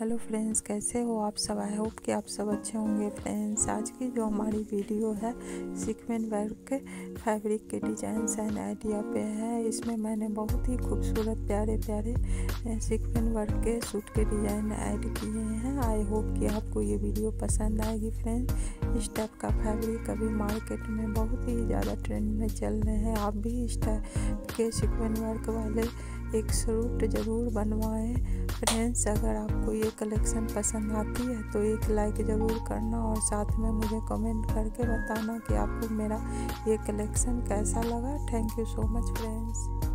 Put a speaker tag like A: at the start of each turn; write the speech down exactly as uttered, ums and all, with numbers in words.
A: Hello friends, कैसे हो आप सब। आई होप कि आप सब अच्छे होंगे। फ्रेंड्स, आज की जो हमारी वीडियो है सीक्वेंस वर्क फैब्रिक के डिजाइन एंड आइडिया पे है। इसमें मैंने बहुत ही खूबसूरत प्यारे प्यारे सीक्वेंस वर्क के सूट के डिज़ाइन ऐड किए हैं। आई होप कि आपको ये वीडियो पसंद आएगी। फ्रेंड्स, इस टाइप का फैब्रिक अभी मार्केट में बहुत ही ज़्यादा ट्रेंड में चल रहे हैं। आप भी इस टाइप के सीक्वेंस वर्क वाले एक सूट ज़रूर बनवाएं। फ्रेंड्स, अगर आपको ये कलेक्शन पसंद आती है तो एक लाइक ज़रूर करना और साथ में मुझे कमेंट करके बताना कि आपको मेरा ये कलेक्शन कैसा लगा। Thank you so much friends.